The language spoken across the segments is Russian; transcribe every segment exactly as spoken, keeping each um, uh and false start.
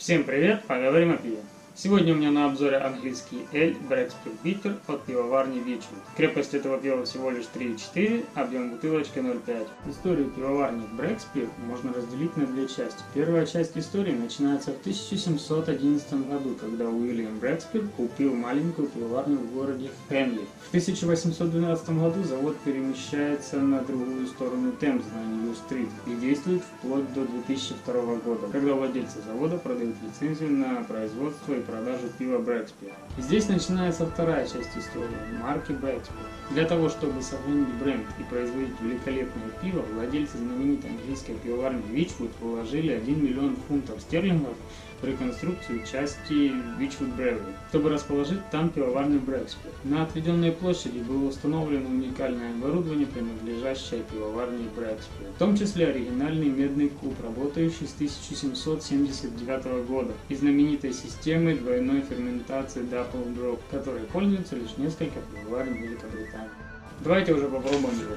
Всем привет, поговорим о пиве. Сегодня у меня на обзоре английский эль Breakspire Bitter от пивоварни Вичвуд. Крепость этого пива всего лишь три и четыре, объем бутылочки ноль целых пять. Историю пивоварни Breakspire можно разделить на две части. Первая часть истории начинается в тысяча семьсот одиннадцатом году, когда Уильям Breakspire купил маленькую пивоварню в городе Хенли. В тысяча восемьсот двенадцатом году завод перемещается на другую сторону Темзы, на Нью-стрит, и действует вплоть до две тысячи второго года, когда владельцы завода продают лицензию на производство и продажу пива Breakspire. И здесь начинается вторая часть истории марки Breakspire. Для того, чтобы сохранить бренд и производить великолепное пиво, владельцы знаменитой английской пивоварни Вичвуд вложили один миллион фунтов стерлингов в реконструкцию части Вичвуд Brewery, чтобы расположить там пивоварню Breakspire. На отведенной площади было установлено уникальное оборудование, принадлежащее пивоварне Breakspire, в том числе оригинальный медный куб, работающий с тысяча семьсот семьдесят девятого года, и знаменитой системой двойной ферментации Double Drop, которой пользуются лишь несколько пивоварен Великобритании. Давайте уже попробуем его.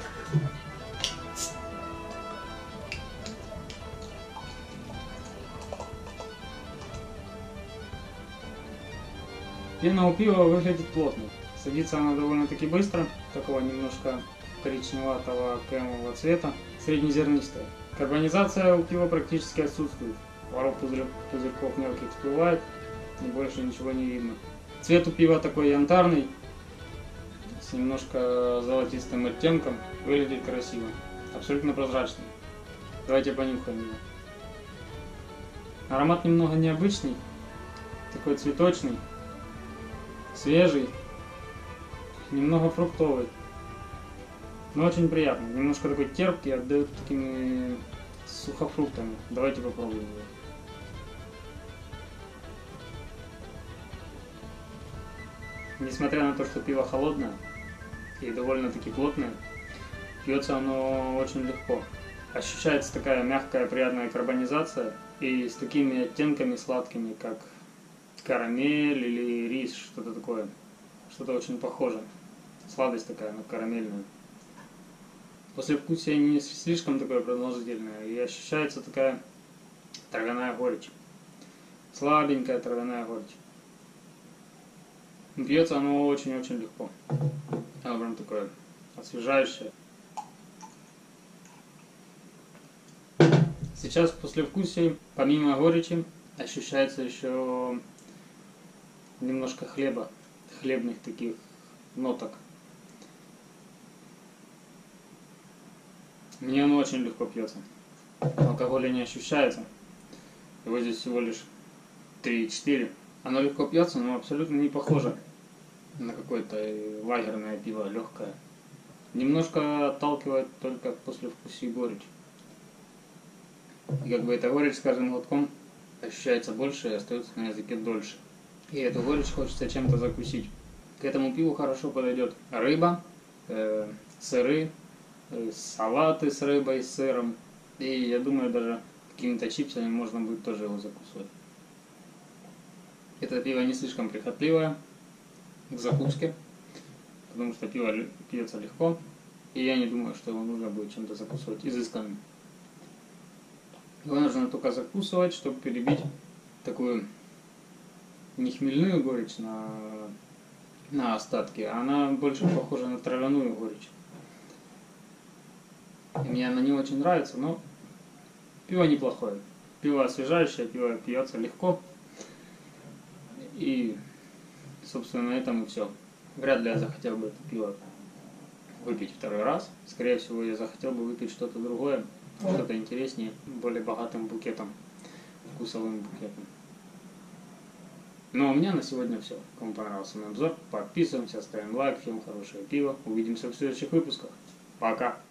Пена у пива выглядит плотной. Садится она довольно-таки быстро, такого немножко коричневатого кремового цвета, среднезернистая. Карбонизация у пива практически отсутствует. Пару пузырьков мелких всплывает, и больше ничего не видно. Цвет у пива такой янтарный, с немножко золотистым оттенком, выглядит красиво, абсолютно прозрачный. Давайте понюхаем его. Аромат немного необычный, такой цветочный, свежий, немного фруктовый, но очень приятный, немножко такой терпкий, отдает такими сухофруктами. Давайте попробуем его. Несмотря на то, что пиво холодное и довольно-таки плотное, пьется оно очень легко. Ощущается такая мягкая, приятная карбонизация и с такими оттенками сладкими, как карамель или рис, что-то такое, что-то очень похоже. Сладость такая, но карамельная. Послевкусие не слишком такое продолжительное, и ощущается такая травяная горечь. Слабенькая травяная горечь. Пьется оно очень-очень легко. Оно прям такое освежающее. Сейчас в послевкусии, помимо горечи, ощущается еще немножко хлеба, хлебных таких ноток. Мне оно очень легко пьется. Алкоголя не ощущается. Его здесь всего лишь три и четыре. Оно легко пьется, но абсолютно не похоже на какое-то лагерное пиво, легкое. Немножко отталкивает только после вкуса и горечь. И как бы эта горечь с каждым глотком ощущается больше и остается на языке дольше. И эту горечь хочется чем-то закусить. К этому пиву хорошо подойдет рыба, э, сыры, э, салаты с рыбой, с сыром. И я думаю, даже какими-то чипсами можно будет тоже его закусывать. Это пиво не слишком прихотливое к закуске, потому что пиво пьется легко, и я не думаю, что его нужно будет чем-то закусывать изысканным. Его нужно только закусывать, чтобы перебить такую не хмельную горечь на, на остатки, а она больше похожа на травяную горечь. И мне она не очень нравится, но пиво неплохое. Пиво освежающее, пиво пьется легко. И, собственно, на этом и все. Вряд ли я захотел бы это пиво выпить второй раз. Скорее всего, я захотел бы выпить что-то другое, что-то интереснее, более богатым букетом, вкусовым букетом. Ну а у меня на сегодня все. Кому понравился мой обзор, подписываемся, ставим лайк, всем хорошее пиво. Увидимся в следующих выпусках. Пока!